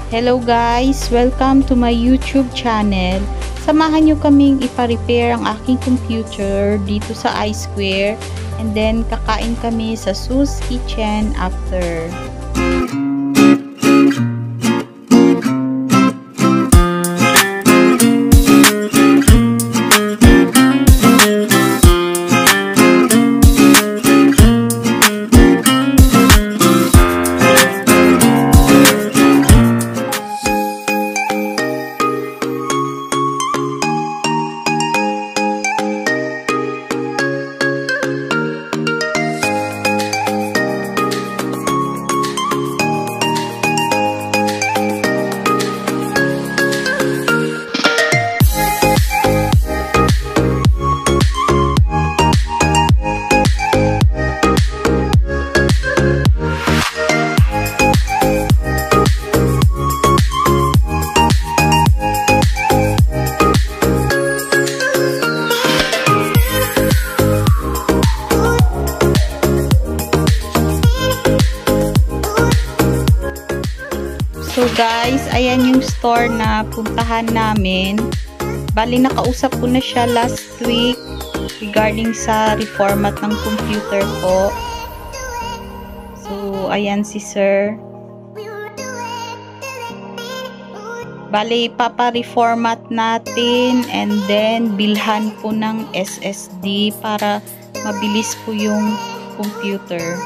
Hello guys! Welcome to my YouTube channel. Samahan nyo kaming ipa-repair ang aking computer dito sa iSquare, and then kakain kami sa Sue's Kitchen after. So guys, ayan yung store na puntahan namin. Bali nakausap ko na siya last week regarding sa reformat ng computer ko. So ayan si sir. Bali papa-reformat natin and then bilhan po ng SSD para mabilis po yung computer.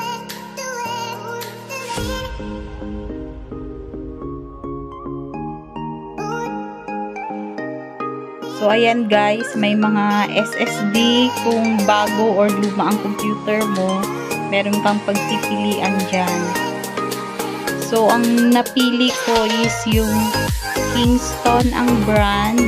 So, ayan guys, may mga SSD kung bago or luma ang computer mo, meron kang pagpipilian dyan. So, ang napili ko is yung Kingston ang brand.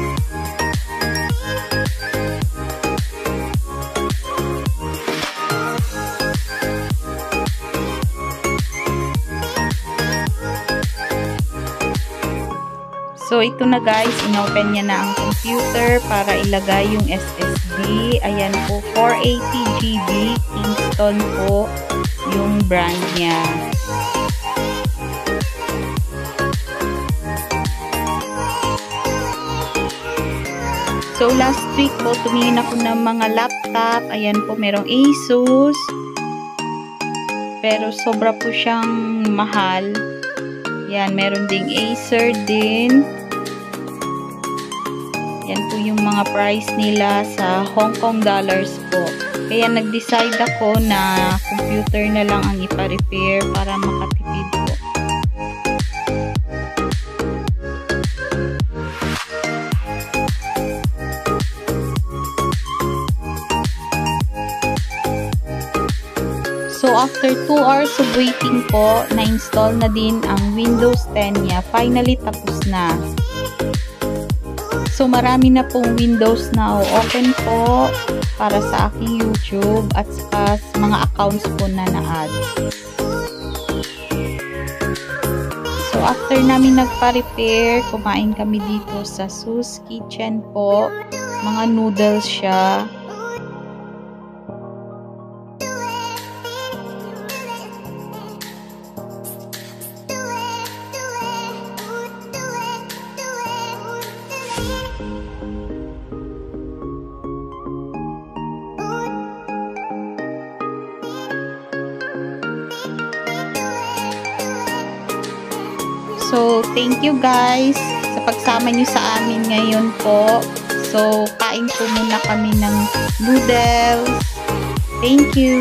So, ito na guys, inopen niya na ang computer para ilagay yung SSD. Ayan po, 480GB Kingston po yung brand niya. So, last week po, tumingin ako ng mga laptop. Ayan po, merong Asus. Pero, sobra po siyang mahal. Yan, meron ding Acer din. Yan po yung mga price nila sa Hong Kong dollars po. Kaya nag-decide ako na computer na lang ang ipa-repair para makatipid po. So, after 2 hours of waiting po, na-install na din ang Windows 10 niya. Finally, tapos na. So, marami na pong Windows now open po para sa aking YouTube at sa mga accounts po na na-add. So, after namin nagpa-repair, kumain kami dito sa Sue's Kitchen po. Mga noodles siya. So, thank you guys sa pagsama nyo sa amin ngayon po. So, kain po muna kami ng noodles. Thank you!